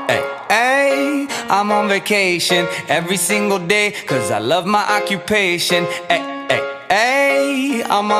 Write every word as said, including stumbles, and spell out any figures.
Hey, hey, I'm on vacation every single day, cause I love my occupation. Hey, hey, hey, I'm on